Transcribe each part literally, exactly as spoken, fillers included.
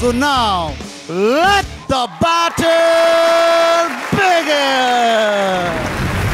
So now, let the battle begin!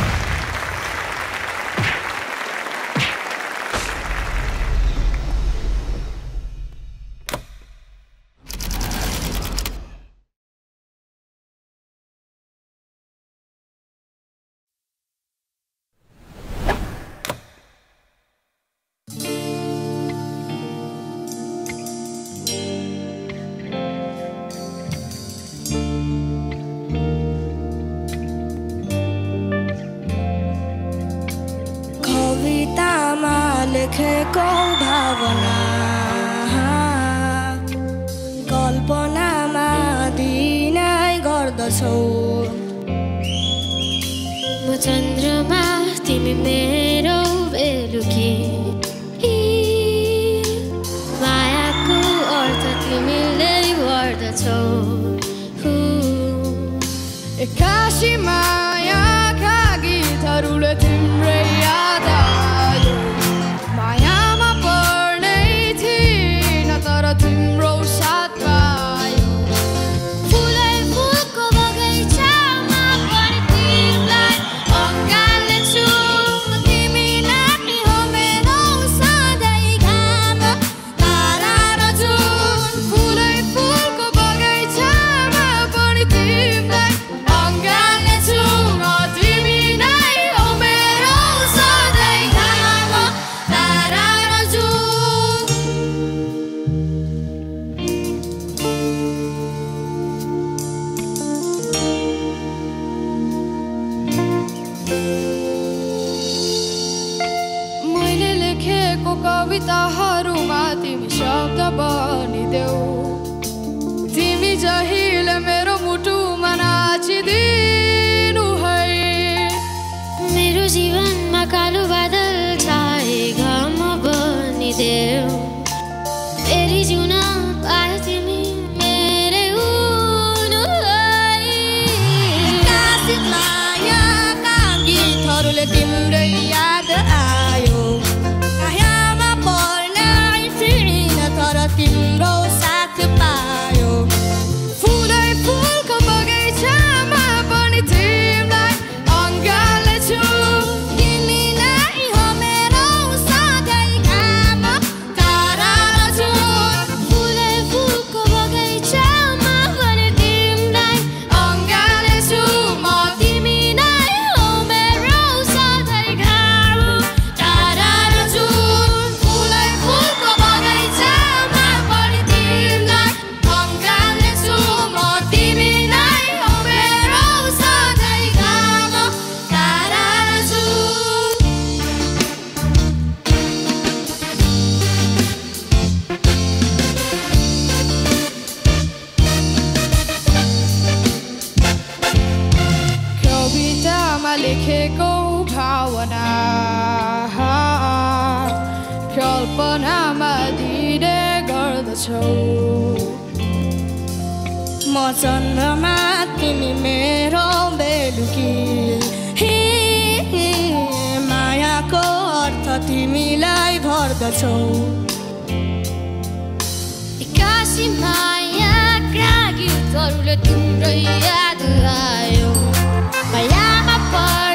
लेखेको भावना कल्पनामा दिनै गर्दछौ म चन्द्रमा तिमी मेरो बेलुकी मायाको अर्थ तिमीले गर्दछौ एक्कासी मायाका गीतहरूले तिम्रै याद आयो मायामा पर्नै थिइन तर तिम्रो साथ पायो फुलै फुलको बगैँचामा पनि तिमीलाई अँगाल्नेछु तिमी नै हो मेरो सधैँ घाम तारा र जुन फुलै फुलको बगैँचामा पनि तिमीलाई अँगाल्नेछु म तिमी नै हो मेरो सधैँ घाम तारा र जुन मैले लेखेको कविताहरूमा तिमी शब्द बनिदेऊ तिमी जहिले मेरो मुटुमा नाचिदिनु है मेरो जीवनमा कालो बादल छाए घाम बनिदेऊ फेरि जिउन पाए तिमी मेरै हुनु है एक्कासी मायाका गीतहरूले तिम्रै याद आयो मायामा पर्नै थिइन तर तिम्रो साथ पायो फुलै फुलको बगैँचामा पनि तिमीलाई अँगाल्नेछु तिमी नै हो मेरो सधैँ घाम तारा र जुन फुलै फुलको बगैँचामा पनि तिमीलाई अँगाल्नेछु म तिमी नै हो मेरो सधैँ घाम तारा र जुन फुलै फुलको बगैँचामा पनि तिमीलाई अँगाल्नेछु म तिमी नै हो मेरो सधैँ घाम तारा र जुन कवितामा लेखेको भावना कल्पनामा दिने गर्दछौ म चन्द्रमा तिमी मेरो बेलुकी मायाको अर्थ तिमीलाई भर्दछौ एक्कासी मायाका गीतहरूले तिम्रो याद आयो मायामा पर्